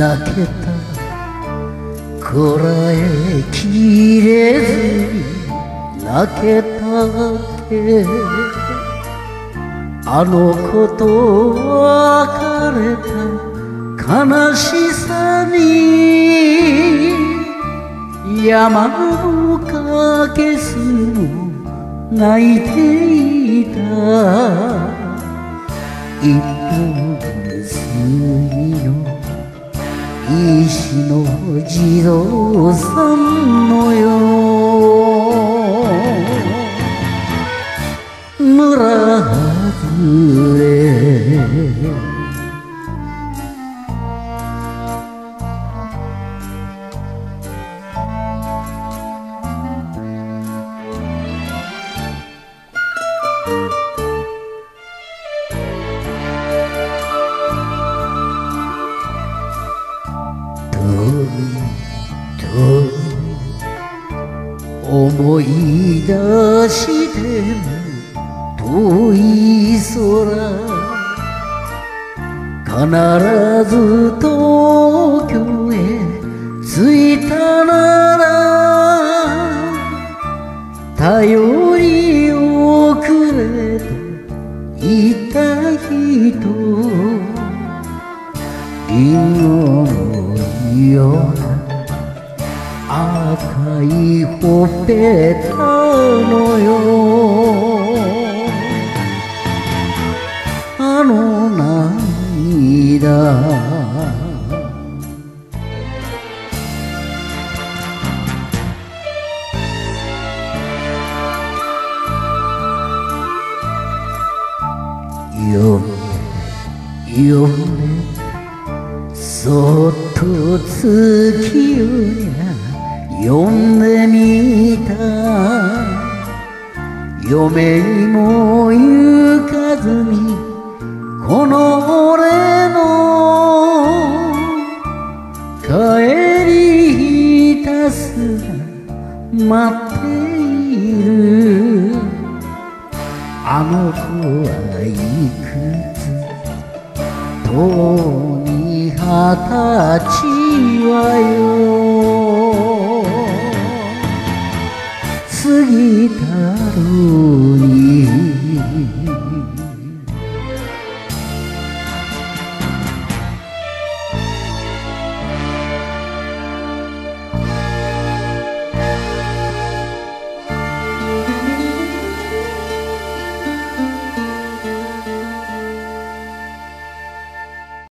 泣けたこらえきれずに泣けたってあの子と別れた悲しさに山のかけすも泣いていた一本杉の石の地蔵さんのよ村外れ思い出しても遠い空必ず東京へ着いたなら頼り遅れと言った人リンゴのような赤いほっぺたのよあの涙よよそっと月夜に呼んでみた嫁にも行かずにこの俺の帰りひたすら待っているあの子はいくつとうに20歳はよ